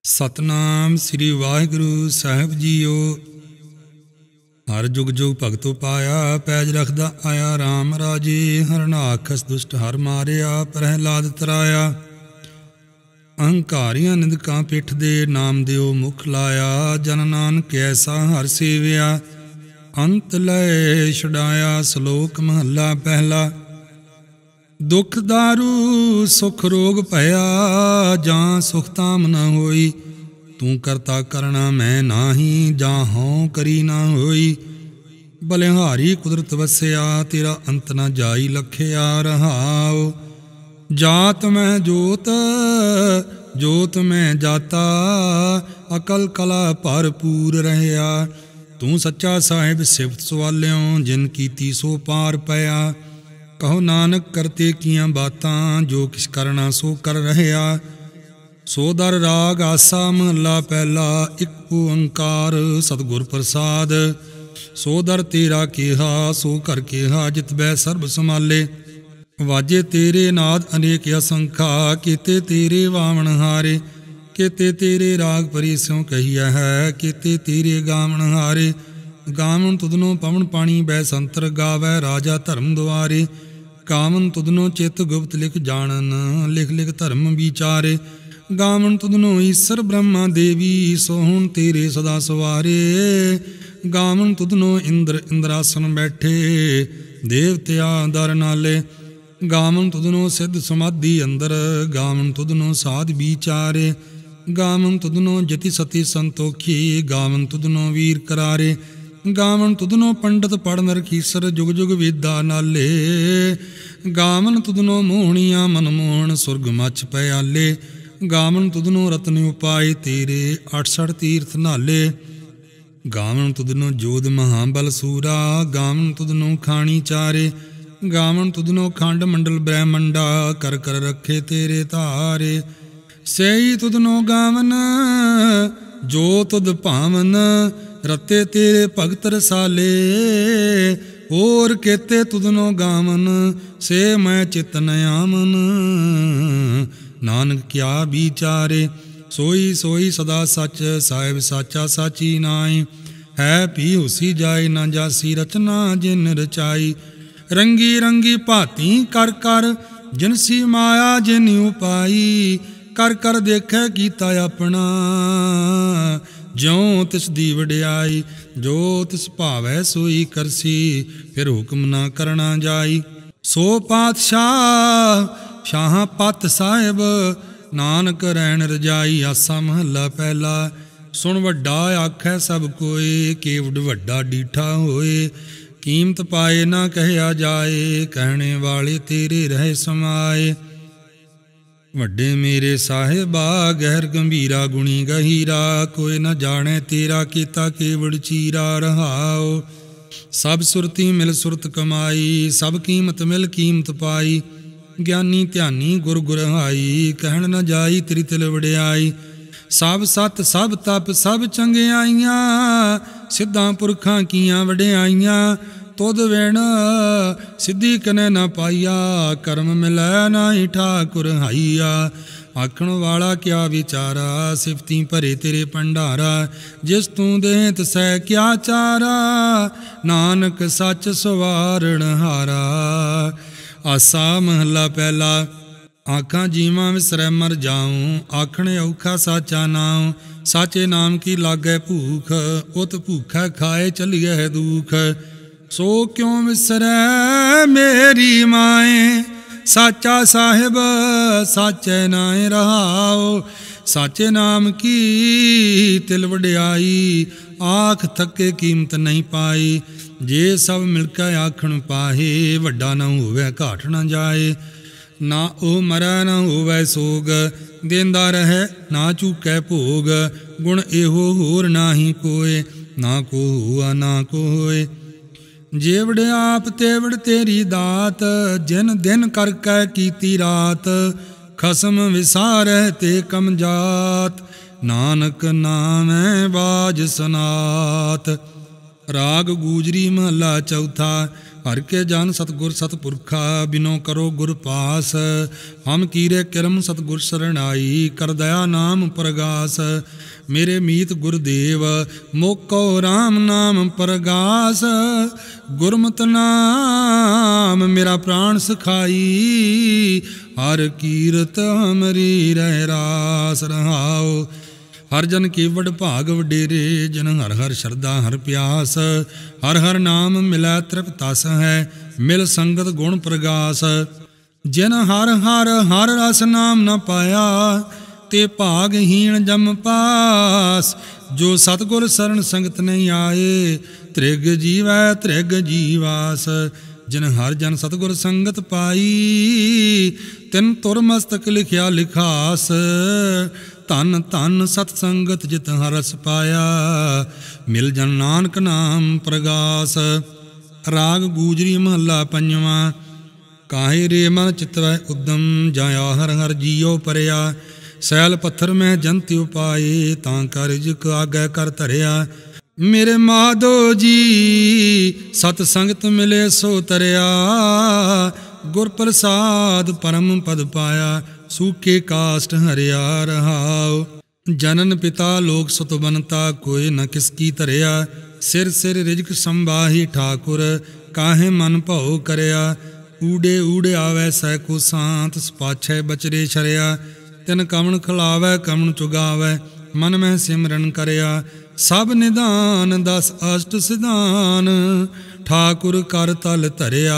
ਸਤਨਾਮ ਸ੍ਰੀ ਵਾਹਿਗੁਰੂ ਸਾਹਿਬ ਜੀਓ। ਹਰ ਜੁਗ ਜੁਗ ਭਗਤੋ ਪਾਇਆ, ਪੈਜ ਰਖਦਾ ਆਇਆ RAM ਰਾਜੇ। ਹਰਨਾਖਸ ਦੁਸ਼ਟ ਹਰ ਮਾਰਿਆ, ਪ੍ਰਹਿਲਾਦ ਤਰਾਇਆ। ਅਹੰਕਾਰੀਆਂ ਨਿੰਦਕਾਂ ਪਿੱਠ ਦੇ, ਨਾਮ ਦਿਓ ਮੁਖ ਲਾਇਆ। ਜਨ ਨਾਨਕ ਐਸਾ ਹਰ ਸੇਵਿਆ, ਅੰਤ ਲੈ ਛੁਡਾਇਆ। ਸ਼ਲੋਕ ਮਹੱਲਾ ਪਹਿਲਾ। ਦੁਖ ਦਾਰੂ ਸੁਖ ਰੋਗ ਭਇਆ, ਜਾਂ ਸੁਖ ਤਾਮ ਨ ਹੋਈ। ਤੂੰ ਕਰਤਾ ਕਰਣਾ ਮੈਂ ਨਾਹੀ, ਜਾਂ ਹਉ ਕਰੀ ਨਾ ਹੋਈ। ਬਲਿਹਾਰੀ ਕੁਦਰਤ ਵਸਿਆ, ਤੇਰਾ ਅੰਤ ਨ ਜਾਈ ਲਖਿਆ। ਰਹਾਉ ਜਾਤ ਮੈਂ ਜੋਤ, ਜੋਤ ਮੈਂ ਜਾਤਾ। ਅਕਲ ਕਲਾ ਭਰਪੂਰ ਰਹਿਆ। ਤੂੰ ਸੱਚਾ ਸਾਹਿਬ ਸਿਫਤ ਸਵਾਲਿਓ, ਜਿਨ ਕੀਤੀ ਸੋ ਪਾਰ ਪਿਆ। ਕਹੋ ਨਾਨਕ ਕਰਤੇ ਕੀਆਂ ਬਾਤਾਂ, ਜੋ ਕਿਛ ਕਰਨਾ ਸੋ ਕਰ ਰਹਿਆ। ਸੋ ਦਰ ਰਾਗ ਆਸਾ ਮਹੱਲਾ ਪਹਿਲਾ। ਇੱਕ ਓੰਕਾਰ ਸਤਿਗੁਰ ਪ੍ਰਸਾਦ। ਸੋ ਦਰ ਤੇਰਾ ਕਿਹਾ, ਸੋ ਘਰ ਕਿਹਾ, ਜਿਤ ਬੈ ਸਰਬ ਸਮਾਲੇ। ਵਾਜੇ ਤੇਰੇ ਨਾਦ ਅਨੇਕ ਅਸੰਖਾ, ਕੀਤੇ ਤੇਰੇ ਵਾਵਣ ਹਾਰੇ। ਕੀਤੇ ਤੇਰੇ ਰਾਗ ਪਰੀ ਸਿਉ ਕਹੀਆ ਹੈ, ਕੀਤੇ ਤੇਰੇ ਗਾਵਣ ਹਾਰੇ। ਗਾਵਨ ਤੁਧਨੋਂ ਪਵਨ ਪਾਣੀ ਬੈ ਸੰਤਰ, ਗਾਵੈ ਰਾਜਾ ਧਰਮ ਦੁਆਰੇ। ਗਾਵਨ ਤੁਧਨੋਂ ਚਿਤ ਗੁਪਤ ਲਿਖ ਜਾਣਨ, ਲਿਖ ਲਿਖ ਧਰਮ ਵਿਚਾਰੇ। ਗਾਵਨ ਤੁਧਨੋਂ ਈਸਰ ਬ੍ਰਹਮਾ ਦੇਵੀ, ਸੋ ਹੁਣ ਤੇਰੇ ਸਦਾ ਸਵਾਰੇ। ਗਾਵਨ ਤੁਧਨੋਂ ਇੰਦਰ ਇੰਦਰਾਸਨ ਬੈਠੇ, ਦੇਵਤਿਆਂ ਦਰ ਨਾਲੇ। ਗਾਵਨ ਤੁਧਨੋਂ ਸਿੱਧ ਸਮਾਧੀ ਅੰਦਰ, ਗਾਵਨ ਤੁਧਨੋਂ ਸਾਧ ਵਿਚਾਰੇ। ਗਾਵਨ ਤੁਧਨੋਂ ਜਤੀ ਸਤੀ ਸੰਤੋਖੀ, ਗਾਵਨ ਤੁਧਨੋਂ ਵੀਰ ਕਰਾਰੇ। ਗਾਵਨ ਤੁਧਨੋਂ ਪੰਡਤ ਪੜ੍ਹ ਨਰਖੀਸਰ, ਜੁਗ ਜੁਗ ਵੇਦਾ ਨਾਲੇ। ਗਾਵਨ ਤੁਧਨੋਂ ਮੋਹਣੀਆਂ ਮਨਮੋਹਣ, ਸੁਰਗ ਮੱਛ ਪਿਆਲੇ। ਗਾਵਨ ਤੁਧਨੋਂ ਰਤਨ ਉਪਾਏ, ਤੇਰੇ 68 ਤੀਰਥ ਨਾਲੇ। ਗਾਵਨ ਤੁਧਨੋਂ ਜੋਧ ਮਹਾਬਲ ਸੂਰਾ, ਗਾਵਨ ਤੁਧਨੋਂ ਖਾਣੀ ਚਾਰੇ। ਗਾਵਨ ਤੁਧਨੋਂ ਖੰਡ ਮੰਡਲ ਬ੍ਰਹਮੰਡਾ, ਕਰ ਕਰ ਰੱਖੇ ਤੇਰੇ ਧਾਰੇ। ਸਈ ਤੁਧਨੋਂ ਗਾਵਨ, ਜੋ ਤੁਧ ਭਾਵਨ, ਰਤੇ ਤੇਰੇ ਭਗਤ ਰਸਾਲੇ। ਹੋਰ ਕੇਤੇ ਤੁਧਨੋਂ ਗਾਵਨ, ਸੇ ਮੈਂ ਚਿਤ ਨ ਆਵਨ। ਨਾਨਕ ਕਿਆ ਵਿਚਾਰੇ, ਸੋਈ ਸੋਈ ਸਦਾ ਸੱਚ। ਸਾਹਿਬ ਸਾਚਾ ਸਾਚੀ ਨਾਈ, ਹੈ ਪੀ ਹੁਸੀ ਜਾਏ। ਨਾ ਜਾਸੀ ਰਚਨਾ ਜਿਨ ਰਚਾਈ। ਰੰਗੀ ਰੰਗੀ ਭਾਤੀ ਕਰ ਕਰ, ਜਿਨਸੀ ਮਾਇਆ ਜਿਨ ਉਪਾਈ। ਕਰ ਕਰ ਦੇਖੈ ਕੀਤਾ ਆਪਣਾ, ਜਿਉ ਤਿਸ ਦੀ ਵਡਿਆਈ। ਜੋ ਤਿਸ ਭਾਵੈ ਸੋਈ ਕਰਸੀ, ਫਿਰ ਹੁਕਮ ਨਾ ਕਰਨਾ ਜਾਈ। ਸੋ ਪਾਤਸ਼ਾਹ ਸ਼ਾਹਾਂ ਪਤ ਸਾਹਿਬ, ਨਾਨਕ ਰਹਿਣ ਰਜਾਈ। ਆਸਾ ਮਹੱਲਾ ਪਹਿਲਾ। ਸੁਣ ਵੱਡਾ ਆਖੈ ਸਭ ਕੋਏ, ਕੇਵਡ ਵੱਡਾ ਡੀਠਾ ਹੋਏ। ਕੀਮਤ ਪਾਏ ਨਾ ਕਹਿਆ ਜਾਏ, ਕਹਿਣੇ ਵਾਲੇ ਤੇਰੇ ਰਹਿ ਸਮਾਏ। ਵੱਡੇ ਮੇਰੇ ਸਾਹਿਬਾ, ਗਹਿਰ ਗੰਭੀਰਾ ਗੁਣੀ ਗਹੀਰਾ। ਕੋਈ ਨਾ ਜਾਣੈ ਤੇਰਾ ਕੀਤਾ ਕੇਵੜ ਚੀਰਾ। ਰਹਾਉ ਸਭ ਸੁਰਤੀ ਮਿਲ ਸੁਰਤ ਕਮਾਈ, ਸਭ ਕੀਮਤ ਮਿਲ ਕੀਮਤ ਪਾਈ। ਗਿਆਨੀ ਧਿਆਨੀ ਗੁਰ ਗੁਰਹਾਈ, ਕਹਿਣ ਨਾ ਜਾਈ ਤੇਰੀ ਤਿਲ ਵਡਿਆਈ। ਸਭ ਸਤ ਸਭ ਤਪ ਸਭ ਚੰਗਿਆਈਆਂ, ਸਿੱਧਾਂ ਪੁਰਖਾਂ ਕੀਆਂ ਵਡਿਆਈਆਂ। ਤੁਧ ਵਿਣ ਸਿੱਧੀ ਕਨੈ ਨਾ ਪਾਈਆ, ਕਰਮ ਮਿਲੈ ਨਾਹੀ ਠਾਕੁਰ ਹਾਈਆ। ਆਖਣ ਵਾਲਾ ਕਿਆ ਵਿਚਾਰਾ, ਸਿਫਤੀ ਭਰੇ ਤੇਰੇ ਭੰਡਾਰਾ। ਜਿਸ ਤੂੰ ਦੇ ਤਿਸੈ ਕਿਆ ਚਾਰਾ, ਨਾਨਕ ਸੱਚ ਸਵਾਰਣ ਹਾਰਾ। ਆਸਾ ਮਹੱਲਾ ਪਹਿਲਾ। ਆਖਾਂ ਜੀਵਾਂ ਵਿਸਰੈ ਮਰ ਜਾਉ, ਆਖਣ ਔਖਾ ਸਾਚਾ ਨਾਉ। ਸਾਚੇ ਨਾਮ ਕੀ ਲਾਗੈ ਭੂਖ, ਉਤ ਭੂਖੈ ਖਾਏ ਚਲੀਐ ਦੁਖ। ਸੋ ਕਿਉ ਵਿਸਰੈ ਮੇਰੀ ਮਾਏ, ਸਾਚਾ ਸਾਹਿਬ ਸਾਚੈ ਨਾਏ। ਰਹਾਉ ਸਾਚੇ ਨਾਮ ਕੀ ਤਿਲ ਵਡਿਆਈ, ਆਖ ਥੱਕੇ ਕੀਮਤ ਨਹੀਂ ਪਾਈ। ਜੇ ਸਭ ਮਿਲ ਕੇ ਆਖਣ ਪਾਹੇ, ਵੱਡਾ ਨਾ ਹੋਵੇ ਘਾਟ ਨਾ ਜਾਏ। ਨਾ ਉਹ ਮਰੈ ਨਾ ਹੋਵੇ ਸੋਗ, ਦੇਂਦਾ ਰਹੈ ਨਾ ਚੂਕੈ ਭੋਗ। ਗੁਣ ਇਹੋ ਹੋਰ ਨਾਹੀ ਕੋਏ, ਨਾ ਕੋ ਹੋਆ ਨਾ ਕੋ ਹੋਏ। ਜੇਵੜ ਆਪ ਤੇਵੜ ਤੇਰੀ ਦਾਤ, ਜਿਨ ਦਿਨ ਕਰਕੇ ਕੀਤੀ ਰਾਤ। ਖਸਮ ਵਿਸਾਰੈ ਤੇ ਕਮ ਜਾਤ, ਨਾਨਕ ਨਾਮੈ ਬਾਜ ਸਨਾਤ। ਰਾਗ ਗੂਜਰੀ ਮਹੱਲਾ ਚੌਥਾ। हर के जान सतगुर सतपुरखा, बिनो करो गुर पास। हम कीरे किरम सतगुर शरण आई, कर दया नाम प्रगास। मेरे मीत गुरदेव मोको राम नाम प्रगास। गुरमत नाम मेरा प्राण सखाई, हर कीरत हमरी रह रास। रहाओ हर जन के वड भाग वडेरे, जन हर हर शरदा हर प्यास। हर हर नाम मिलै तृप्तास है, मिल संगत गुण प्रगास। जिन हर हर हर रस नाम न पाया, ते भागहीन जम पास। जो सतगुर शरण संगत नहीं आए, त्रिग जीवै त्रिग जीवास। जिन हर जन सतगुर संगत पाई, तिन तुर मस्तक लिखिया लिखास। धन धन सत संगत जित हरस पाया, मिल जन नानक नाम प्रगास। राग गूजरी महला पंजवा। काहे रे मन चितवै उद्दम, जाया हर हर जियो परिया। सैल पत्थर में जंत उपाए, तां कर जिक आगे कर धरिया। मेरे माधो जी सत संगत मिले सो तरिया, गुर प्रसाद परम पद पाया। सूखे काष्ट हरिया रहाओ। जनन पिता लोक सुत बनता, कोई न किसकी धरिया। सिर सिर रिजक संभाही ठाकुर, काहे मन भौ करया। ऊड़े ऊड़े आवै सै को सांत, पाछै बचरे छरिया। तिन कमन खिलावै कमन चुगावै, मन में सिमरन करया। सब निदान दस अष्ट सिधान, ठाकुर कर तल धरिया।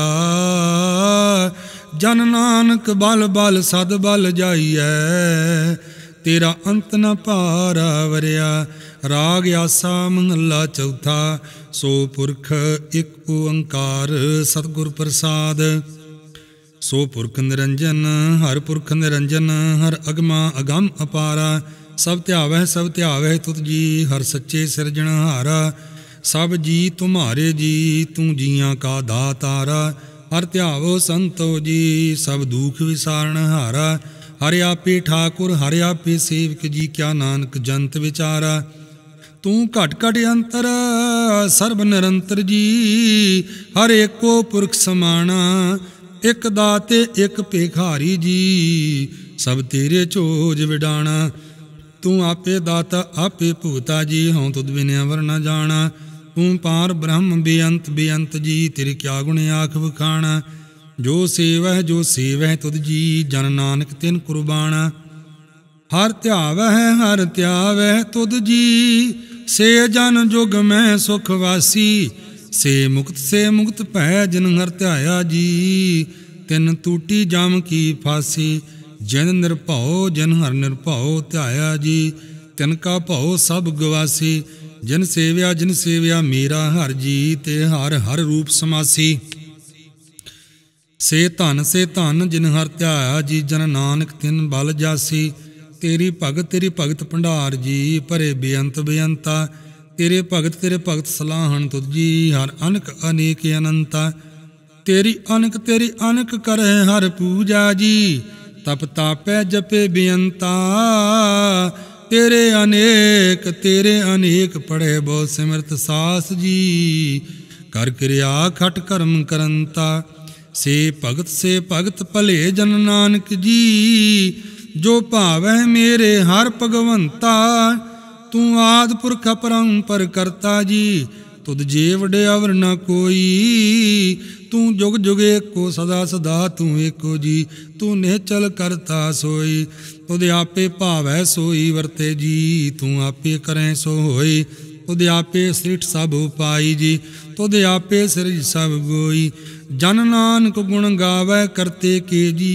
जन नानक बल बल सद बल जाइयै, तेरा अंत न पारा वरिया। राग आसा महला चौथा। सो पुरख एक ओंकार, सतगुर प्रसाद। सो पुरख निरंजन, हर पुरख निरंजन। हर अगमा अगम अपारा, सब ध्यावै तुत जी। हर सच्चे सिरजनहारा, सब जी तुम्हारे जी। तू जियां का दातारा, हर ध्यावो संतो जी। सब दुख विसारण हारा, हर आपे ठाकुर हर आपे सेवक जी। क्या नानक जंत विचारा, तू घट घट अंतर सर्ब निरंतर जी। हर एको पुरख समाना, एक दाते एक भिखारी जी। सब तेरे चोज विडाना, तू आपे दाता आपे भूता जी। हों तुद बिन अवर न जाना, तू पार ब्रह्म बेअंत बेअंत जी। तेरे क्या गुण आख बखाना, जो सेवह तुद जी। जन नानक तिन कुर्बाना, हर त्यावह तुद जी। से जन जुग में सुख वासी, से मुक्त भै जिन हर ध्याया जी। तिन टूटी जम की फांसी, जिन निरभौ जिन हर निरभौ ध्याया जी। तिनका भौ सब गवासी, जिन सेव्या मेरा हर जी। ते हर हर रूप समासी, से धन जिन हर ध्याया जी। जन नानक तिन बल जासी, तेरी भगत भंडार जी। भरे बेअंत बेअंता, तेरे भगत सलाहन तुद जी। हर अनक अनेक अनंता, तेरी अनक करे हर पूजा जी। तप तापै जपे बेअंता, तेरे अनेक पढ़े बहु सिमरत सास जी। कर क्रिया खट कर्म करंता, से भगत भले जन नानक जी। जो भावै मेरे हर भगवंता, तू आद पुरख परंपर करता जी। तुद जे वडे अवर न कोई, तू जुग जुग एको सदा सदा तू एको जी। तू निहचल करता सोई, तुद आपे भावै सोई वरते जी। तू आपे करें सो होई, तुद आपे सृष्ट सब उपाई जी। तुद आपे सिरज सब गोई, जन नानक गुण गावै करते के जी।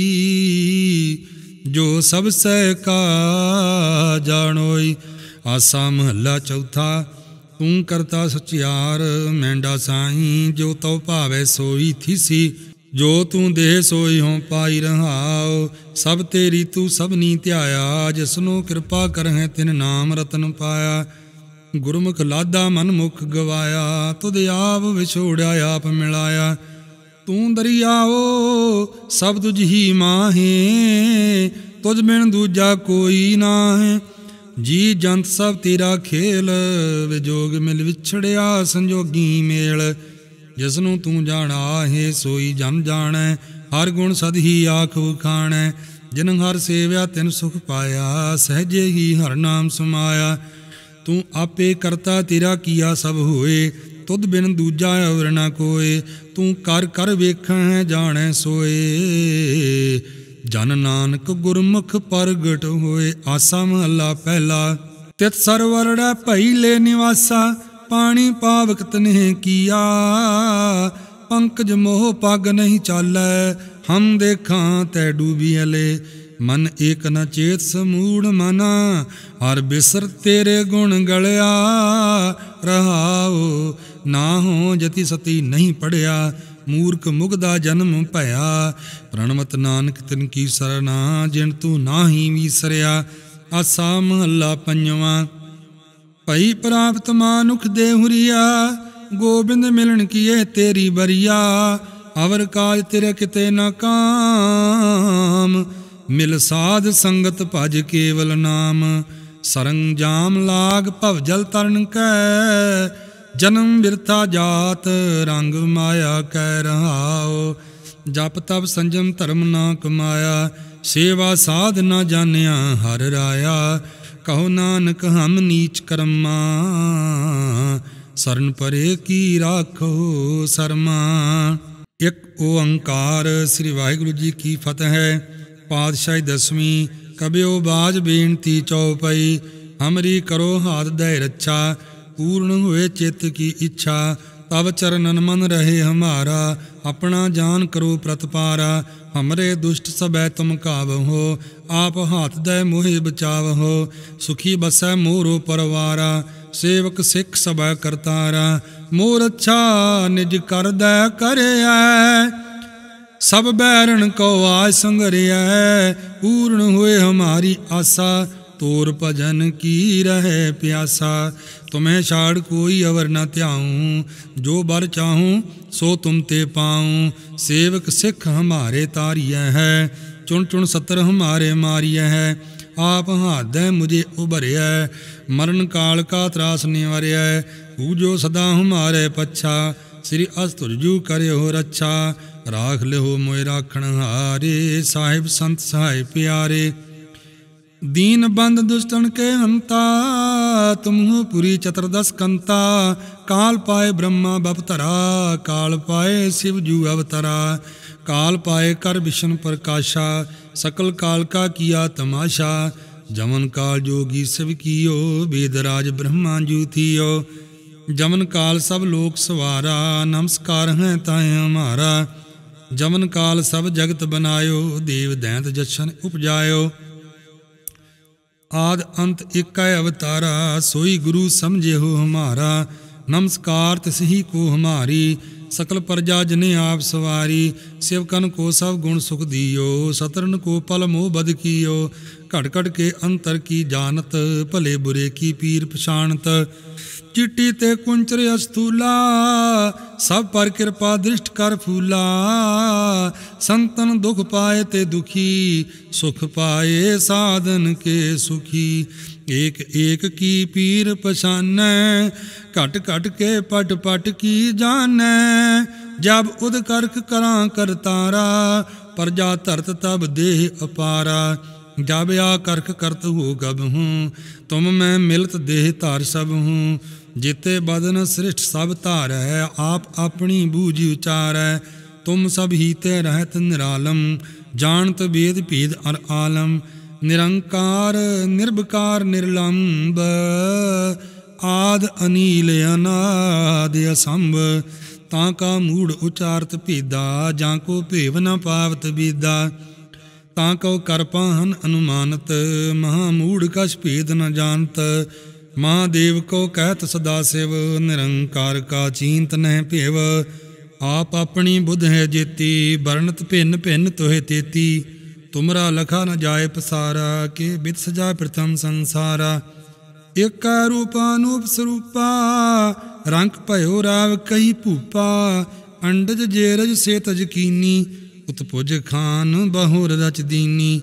जो सब सह का जानोई। आसा महला चौथा। तू करता सचियार मैंडा साई, जो तौ भावै सोई थीसी। जो तू दे सोई हों पाई रहाओ, सब तेरी तू सबनी ध्याया। जिसनो कृपा करहै तिन नाम रतन पाया। गुरमुख लादा मन मुख गवाया, तुद आप विछोड़िया आप मिलाया। तू दरियाओ सब तुझ ही माहे, तुझ बिन दूजा कोई नाहे। जी जंत सब तेरा खेल, विजोग मिल विछड़िया संजोगी मेल। ਜਿਸਨੂੰ ਤੂੰ ਜਾਣਾ ਹੈ ਸੋਈ ਜਨ ਜਾਣੈ। ਹਰ ਗੁਣ ਸਦ ਹੀ ਆਖ ਵਖਾਣੈ। ਜਿਨ ਹਰ ਸੇਵਿਆ ਤਿਨ ਸੁਖ ਪਾਇਆ। ਸਹਿਜੇ ਹੀ ਹਰ ਨਾਮ ਸਮਾਇਆ। ਤੂੰ ਆਪੇ ਕਰਤਾ ਤੇਰਾ ਕੀਆ ਸਭ ਹੋਏ। ਤੁਧ ਬਿਨ ਦੂਜਾ ਔਰ ਨਾ ਕੋਏ। ਤੂੰ ਕਰ ਕਰ ਵੇਖੈ ਜਾਣੈ ਸੋਏ। ਜਨ ਨਾਨਕ ਗੁਰਮੁਖ ਪ੍ਰਗਟ ਹੋਏ। ਆਸਾ ਮਹੱਲਾ ਪਹਿਲਾ। ਤਿਤ ਸਰਵਰੜੈ ਭਈ ਲੈ ਨਿਵਾਸਾ। ਪਾਣੀ ਪਾਵਕ ਤਨਹਿ ਕੀਆ। ਪੰਕਜ ਮੋਹ ਪਗ ਨਹੀਂ ਚਾਲੈ। ਹਮ ਦੇਖਾਂ ਤੈ ਡੂਬੀ ਅਲੇ। ਮਨ ਏਕ ਨ ਚੇਤ ਸਮੂੜ ਮਨਾ। ਹਰ ਬਿਸਰ ਤੇਰੇ ਗੁਣ ਗਲਿਆ। ਰਹਾਉ ਨਾ ਹੋ ਜਤੀ ਸਤੀ ਨਹੀਂ ਪੜਿਆ। ਮੂਰਖ ਮੁਗਦਾ ਜਨਮ ਭਇਆ। ਪ੍ਰਣਮਤ ਨਾਨਕ ਤਿਨ ਕੀ ਸਰਨਾ। ਜਿਨ ਤੂੰ ਨਾਹੀ ਵੀਸਰਿਆ। ਆਸਾ ਮਹੱਲਾ ਪੰਜਵਾਂ। ਭਈ ਪ੍ਰਾਪਤ ਮਾਨੁਖ ਦੇ ਹੁਰੀਆ। ਗੋਬਿੰਦ ਮਿਲਣ ਕੀਏ ਤੇਰੀ ਬਰੀਆ। ਅਵਰ ਕਾਜ ਤੇਰੇ ਕਿਤੇ ਨਾ ਕਾਮ। ਮਿਲ ਸਾਧ ਸੰਗਤ ਭਜ ਕੇਵਲ ਨਾਮ। ਸਰੰਜਾਮ ਲਾਗ ਭਵ ਜਲ ਤਰਨ ਕੈ। ਜਨਮ ਬਿਰਥਾ ਜਾਤ ਰੰਗ ਮਾਇਆ ਕੈ ਰਹਾਉ। ਜਪ ਤਪ ਸੰਜਮ ਧਰਮ ਨਾ ਕਮਾਇਆ। ਸੇਵਾ ਸਾਧ ਨਾ ਜਾਣਿਆ ਹਰ ਰਾਇਆ। ਕਹੋ ਨਾਨਕ ਹਮ ਨੀਚ ਕਰਮਾ। ਸਰਨ ਪਰੇ ਕੀ ਰਾਖੋ ਸਰਮਾ। ਇੱਕ ਓੰਕਾਰ। ਸ੍ਰੀ ਵਾਹਿਗੁਰੂ ਜੀ ਕੀ ਫਤਿਹ ਹੈ। ਪਾਤਸ਼ਾਹੀ ਦਸਵੀਂ। ਕਬਿਓ ਬਾਜ ਬੇਨਤੀ ਚਉਪਈ। ਹਮਰੀ ਕਰੋ ਹਾਥ ਦੈ ਰੱਛਾ। ਪੂਰਨ ਹੋਏ ਚਿੱਤ ਕੀ ਇੱਛਾ। ਤਬ ਚਰਨਨ ਮਨ ਰਹੇ ਹਮਾਰਾ। ਆਪਣਾ ਜਾਨ ਕਰੋ ਪ੍ਰਤਪਾਰਾ। ਹਮਰੇ ਦੁਸ਼ਟ ਸਭੈ ਤੁਮ ਕਾਵਹੋ। ਆਪ ਹਾਥ ਦੈ ਮੋਹਿ ਬਚਾਵਹੋ। ਸੁਖੀ ਬਸੈ ਮੋਰੋ ਪਰਵਾਰਾ। ਸੇਵਕ ਸਿੱਖ ਸਭੈ ਕਰਤਾਰਾ। ਮੋਰ ਅੱਛਾ ਨਿਜ ਕਰਦੈ ਕਰਿਐ। ਸਭ ਬੈਰਨ ਕੋ ਆਜ ਸੰਗਰਿਐ। ਪੂਰਨ ਹੋਏ ਹਮਾਰੀ ਆਸਾ। ਤੋਰ ਭਜਨ ਕੀ ਰਹੇ ਪਿਆਸਾ। ਤੁਮਹਿ ਛਾੜ ਕੋਈ ਅਵਰ ਨ ਧਿਆਉ। ਜੋ ਬਰ ਚਾਹੂੰ ਸੋ ਤੁਮ ਤੇ ਪਾਉ। ਸੇਵਕ ਸਿੱਖ ਹਮਾਰੇ ਤਾਰੀਐ ਹੈ। ਚੁਣ ਚੁਣ ਸਤਰ ਹਮਾਰੇ ਮਾਰੀਐ ਹੈ। ਆਪ ਹਾਥੈ ਮੁਝੇ ਉਭਰਿਐ। ਮਰਨ ਕਾਲ ਕਾ ਤਰਾਸ ਨਿਵਰਿਐ। ਪੂਜੋ ਸਦਾ ਹਮਾਰੇ ਪੱਛਾ। ਸ੍ਰੀ ਅਸਤੁਰਜੂ ਕਰਿਓ ਰੱਛਾ। ਰਾਖ ਲਿਓ ਮੋਇ ਰਾਖਣ ਹਾਰੇ। ਸਾਹਿਬ ਸੰਤ ਸਹਾਇ ਪਿਆਰੇ। दीन बंद दुष्टन के हंता। तुमहु पुरी चतुर्दश कंता। काल पाए ब्रह्मा बपतरा। काल पाए शिव जू अवतरा। काल पाए कर विष्णु प्रकाशा। सकल काल का किया तमाशा। जमन काल जोगी शिव कियो। वेदराज ब्रह्मा जू थियो। जमन काल सब लोक सवारा। नमस्कार है ताए हमारा। जमन काल सब जगत बनायो। देव दैंत जछन उपजायो। आद अंत एक अवतारा। सोई गुरु समझे हो हमारा। नमस्कार तिसही को हमारी। सकल प्रजा जने आप सवारी। सेवकन को सब गुण सुख दियो। सतरन को पल मोह बद कियो। घट घट के अंतर की जानत। भले बुरे की पीर पछाणत। चिट्टी ते कुंचर अस्थूला। सब पर कृपा दृष्ट कर फूला। संतन दुख पाए ते दुखी। सुख पाए साधन के सुखी। एक एक की पीर पछानै। घट घट के पट पट की जानै। जब उद करख करा करतारा। प्रजा धरत तब देह अपारा। जब आ करख करत हो गब हूँ। तुम मैं मिलत देह धार सब हूँ। जिते बदन सृष्ट सब धार है। आप अपनी बूझ उचारै। तुम सब हीते रहत निरालम। जानत वेद भेद अर आलम। निरंकार निर्विकार निर्लंब। आद अनील अनाद असंभ। ताका मूढ़ उचारत भेदा। जाको भेव न पावत बेदा। ताको कर पाहन अनुमानत। महामूढ़ कछ भेद न जानत। महादेव को कहत सदा शिव। निरंकार का चींत नह भेव। आप अपनी बुध है जेती। वर्णत भिन्न भिन्न तुहे तेती। तुमरा लखा न जाए पसारा। के बित सजा प्रथम संसारा। एक रूपानूप स्वरूपा। रंग भयो राव कही भूपा। अंडज जेरज से तज कीनी। उत्पुज खान बहुर रच दीनी।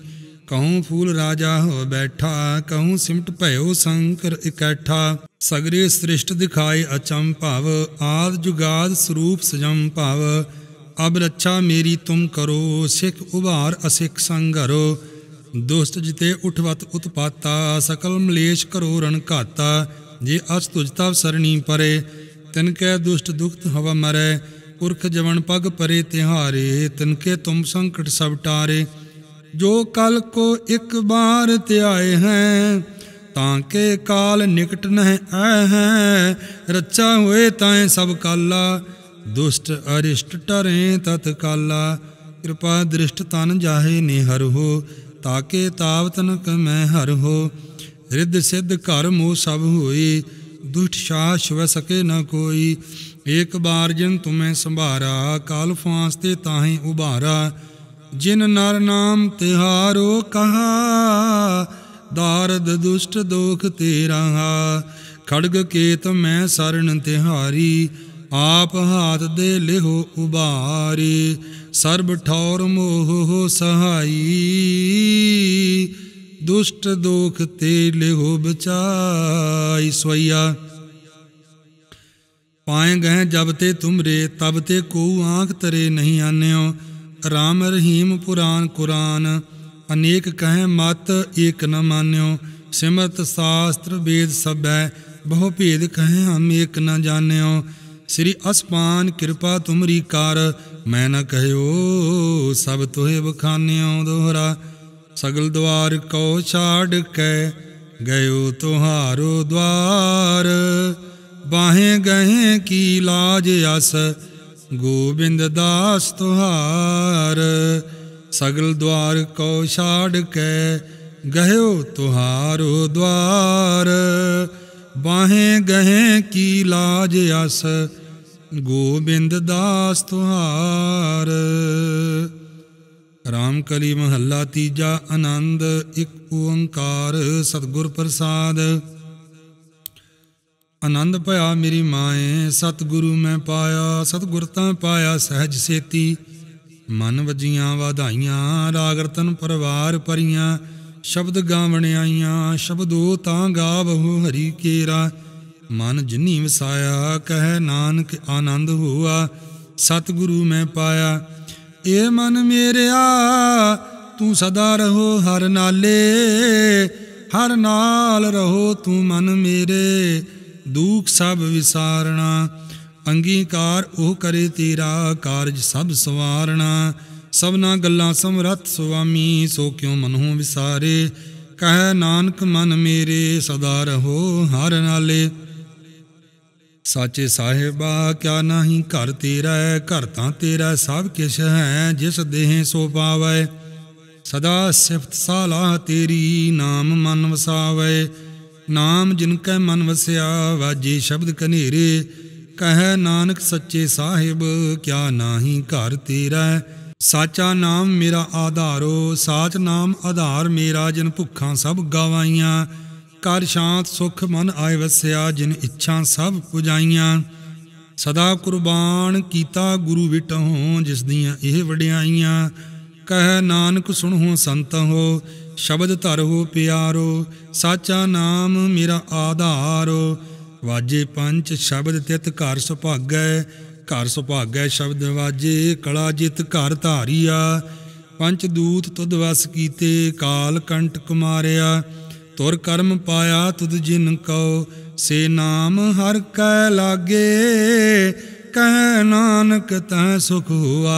कहूँ फूल राजा हो बैठा, कहूँ सिमट भयो शंकर इकट्ठा। सगरे सृष्ट दिखाए अचम भाव, आद जुगाद स्वरूप सजम भाव। अब रक्षा मेरी तुम करो, सिख उभार असिख संघरो। दुष्ट जिते उठवत उत्पाता, सकल मलेश करो रण घाता। जे अस तुझ तब सरणी परे, तिनके दुष्ट दुखत हवा मरै। पुरख जवन पग परे तिहारे, तिनके तुम संकट सब टारे। जो कल को एक बार त्याए हैं, ताके काल निकट नह आए हैं। रचा हुए ताएं सब काला, दुष्ट अरिष्ट टरे तत्काला। कृपा दृष्ट तन जाहे निहर हो, ताके ताव तनक मैं हर हो। रिद्ध सिद्ध घर मोह सब होई, दुष्ट शाह छुए सके न कोई। एक बार जिन तुम्हें संभारा, काल फांसते ताहें उबारा। जिन नर नाम तिहारो कहा, दारद दुष्ट दोख तेरा। खड़ग केत मैं शरण तिहारी, आप हाथ दे लिहो उबारी। सर्ब ठौर मोह हो सहाई, दुष्ट दोख ते लिहो बचाई। सोइया पाए गए जब ते तुमरे, तब ते को आँख तरे नहीं आन्यो। राम रहीम पुराण कुरान, अनेक कहें मत एक न मान्यो। सिमरत शास्त्र वेद सब है, बहु भेद कहें हम एक न जान्यो। श्री असपान कृपा तुमरी कार, मैं न कहो सब तुहे बखान्यो। दोहरा सगल द्वार को छाड़ के, गयो तुहारो द्वार। बाहें गहें की लाज अस, गोबिंद दास तुहार। सगल द्वार को छाड़ के, गयो तुहारो द्वार। बाहें गहें की लाज अस, गोबिंद दास तुहार। रामकली महला तीजा आनंद। एक ओंकार सतगुर प्रसाद। आनंद भया मेरी माए, सतगुरु मैं पाया। सतगुर तां पाया सहज सेती, मन वजियां वाधाइयां। राग रतन परवार परियां, शब्द गावण आईयां। शब्दो तां गावहु हरि केरा, मन जिन्नी वसाया। कह नानक आनंद हुआ, सतगुरु मैं पाया। ए मन मेरिया तू सदा रहो हर नाले, हर नाल रहो तू मन मेरे। दुख सब विसारना, अंगीकार ओह करे तेरा। कारज सब सवारना, सबना गल्लां समरथ सुआमी। सो क्यों मनहु विसारे, कह नानक मन मेरे। सदा रहो हर नाले। साचे साहिबा क्या नाही घर तेरा। घर तां तेरा सब किश है, जिस देह सो पावै। सदा सिफत सालाह तेरी, नाम मन वसावै। नाम जिनकै मन वसिया, वाजे शब्द कनेरे। कह नानक सच्चे साहिब, क्या नाही घर तेरा। साचा नाम मेरा आधारो, साच नाम आधार मेरा। जिन भुखां सब गवाइयां, कर शांत सुख मन आए वसिया। जिन इच्छा सब पुजाइयां, सदा कुर्बान कीता गुरु विटहों। जिस दियां एह वडियाइयां, कह नानक सुनहो संत हो। शब्द धरहो प्यारो, साचा नाम मेरा आधारो। वाजे पंच शब्द तित घर सुभागै। घर सुभागै शब्द वाजे, कला जित घर धारिया। पंच दूत तुद वस कीते, काल कंटक मारिया। तुर कर्म पाया तुद जिन कहो, से नाम हर कै लागे। कह नानक तह सुख हुआ,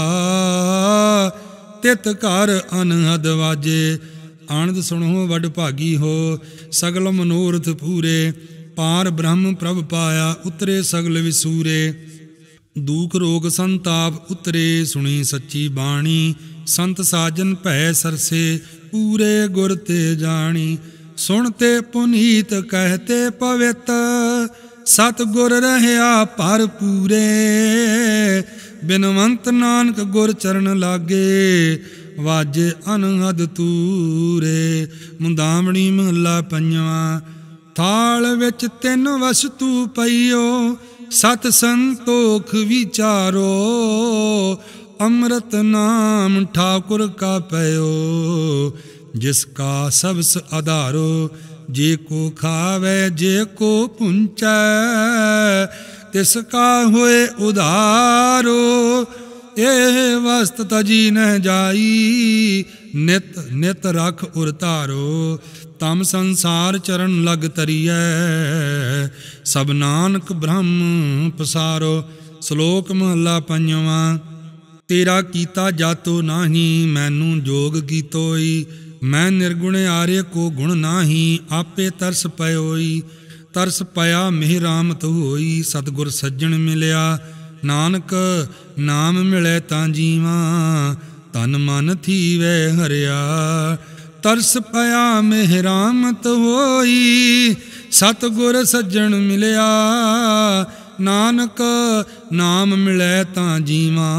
तित घर अनहद वाजे। आनंद सुनो वड भागी हो, सगल मनोरथ पूरे। पार ब्रह्म प्रभ पाया, उतरे सगल विसूरे। दुख रोग संताप उतरे, सुनी सच्ची बाणी। संत साजन भै सरसे, पूरे गुर ते जानी। सुनते पुनीत कहते पवित, सतगुर रहया पर पूरे। बिनवंत नानक गुर चरण लागे, वाजे अनहद तूरे। मुंदावणी महला पंजवा। थाल विच तिन वस्तु पईओ, सत संतोख विचारो। अमृत नाम ठाकुर का पयो, जिस का सबस आधारो। जे को खावे जे को पुंचै तिसका होए उधारो। ਇਹ ਵਸਤ ਤਜੀ ਨਹਿ ਜਾਈ ਨਿਤ ਨਿਤ ਰਖ ਉਰ ਧਾਰੋ। ਤਮ ਸੰਸਾਰ ਚਰਨ ਲਗ ਤਰੀਐ ਸਭ ਨਾਨਕ ਬ੍ਰਹਮ ਪਸਾਰੋ। ਸ਼ਲੋਕ ਮਹੱਲਾ ਪੰਜਵਾਂ। ਤੇਰਾ ਕੀਤਾ ਜਾਤੋ ਨਾਹੀ ਮੈਨੂੰ ਜੋਗ ਕੀਤੋਈ। ਮੈਂ ਨਿਰਗੁਣ ਆਰੇ ਕੋ ਗੁਣ ਨਾਹੀ ਆਪੇ ਤਰਸ ਪਇਓਈ। ਤਰਸ ਪਿਆ ਮਿਹ ਰਾਮਤ ਹੋਈ ਸਤਿਗੁਰ ਸੱਜਣ ਮਿਲਿਆ। ਨਾਨਕ ਨਾਮ ਮਿਲੇ ਤਾਂ ਜੀਵਾਂ ਤਨ ਮਨ ਥੀਵੈ ਹਰਿਆ। ਤਰਸ ਪਿਆ ਮਿਹ ਰਾਮਤ ਹੋਈ ਸਤਿਗੁਰ ਸੱਜਣ ਮਿਲਿਆ। ਨਾਨਕ ਨਾਮ ਮਿਲੇ ਤਾਂ ਜੀਵਾਂ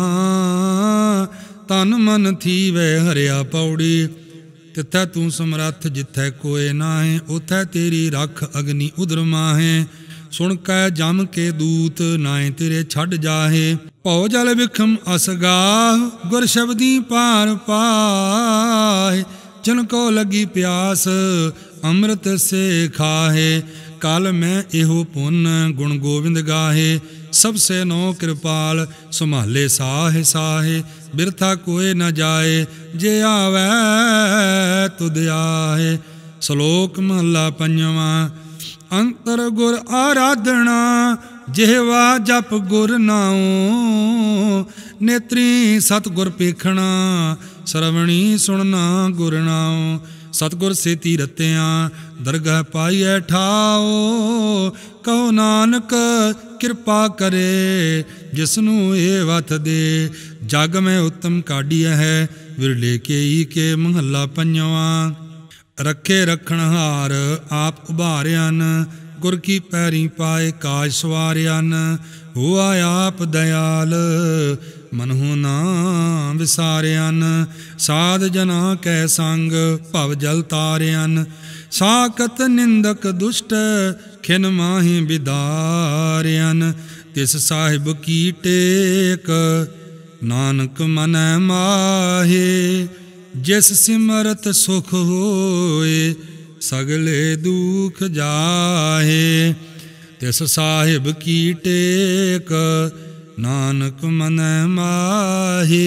ਤਨ ਮਨ ਥੀਵੈ ਹਰਿਆ। ਪੌੜੀ। ਤਿੱਥੈ ਤੂੰ ਸਮਰੱਥ ਜਿੱਥੈ ਕੋਇ ਨਾਹੇ ਉਥੈ ਤੇਰੀ ਰਖ ਅਗਨੀ ਉਦਰ ਮਾਹੇ। ਸੁਣ ਕੈ ਜਮ ਕੇ ਦੂਤ ਨਾਏ ਤੇਰੇ ਛੱਡ ਜਾਹੇ। ਭਉ ਜਲ ਵਿਖਮ ਅਸਗਾਹ ਗੁਰ ਸ਼ਬਦੀ ਪਾਰ ਪਾਹੇ। ਜਿਨ ਕੋ ਲੱਗੀ ਪਿਆਸ ਅੰਮ੍ਰਿਤ ਸੇ ਖਾਹੇ। ਕਲ ਮੈਂ ਇਹੋ ਪੁੰਨ ਗੁਣ ਗੋਬਿੰਦ ਗਾਹੇ। ਸਭ ਸੇ ਨੋ ਕਿਰਪਾਲ ਸੰਭਾਲੇ ਸਾਹੇ ਸਾਹੇ। ਬਿਰਥਾ ਕੋਏ ਨ ਜਾਏ ਜੇ ਆਵੈ ਤੁਧ ਆਹੇ। ਸ਼ਲੋਕ ਮਹੱਲਾ ਪੰਜਵਾਂ। ਅੰਤਰ ਗੁਰ ਆਰਾਧਣਾ ਜਿਹਵਾ ਜਪ ਗੁਰ ਨਾਉ। ਨੇਤਰੀ ਸਤਿਗੁਰ ਪੇਖਣਾ ਸਰਵਣੀ ਸੁਣਨਾ ਗੁਰ ਨਾਉ। ਸਤਿਗੁਰ ਸੇਤੀ ਰਤਿਆਂ ਦਰਗਾਹ ਪਾਈਐ ਠਾਓ। ਕਹੋ ਨਾਨਕ ਕਿਰਪਾ ਕਰੇ ਜਿਸਨੂੰ ਇਹ ਵਥ ਦੇ। ਜਗ ਮੈਂ ਉੱਤਮ ਕਾਢੀਐ ਹੈ ਵਿਰਲੇ ਕੇਈ ਕੇ। ਮਹੱਲਾ ਪੰਜਵਾਂ। ਰੱਖੇ ਰੱਖਣਹਾਰ ਆਪ ਉਭਾਰਿਆਨ ਗੁਰ ਕੀ ਪੈਰੀ ਪਾਏ ਕਾਜ ਸਵਾਰਿਆਨ। ਹੋਆ ਆਪ ਦਇਆਲ ਮਨਹੁ ਨਾ ਵਿਸਾਰਿਆਨ। ਸਾਧ ਜਨਾ ਕੈ ਸੰਗ ਭਵ ਜਲ ਤਾਰਿਆਨ। ਸਾਕਤ ਨਿੰਦਕ ਦੁਸ਼ਟ ਖਿਨ ਮਾਹੀ ਬਿਦਾਰਿਆਨ। ਤਿਸ ਸਾਹਿਬ ਕੀ ਟੇਕ ਨਾਨਕ ਮਨੈ ਮਾਹੇ। ਜਿਸ ਸਿਮਰਤ ਸੁਖ ਹੋਏ ਸਗਲੇ ਦੁਖ ਜਾਹੇ। ਤਿਸ ਸਾਹਿਬ ਕੀ ਟੇਕ ਨਾਨਕ ਮਨੈ ਮਾਹੇ।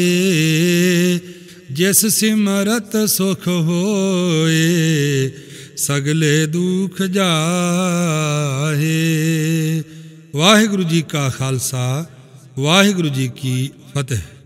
ਜਿਸ ਸਿਮਰਤ ਸੁਖ ਹੋਏ ਸਗਲੇ ਦੁਖ ਜਾਹੇ। ਵਾਹਿਗੁਰੂ ਜੀ ਕਾ ਖਾਲਸਾ ਵਾਹਿਗੁਰੂ ਜੀ ਕੀ ਫਤਿਹ।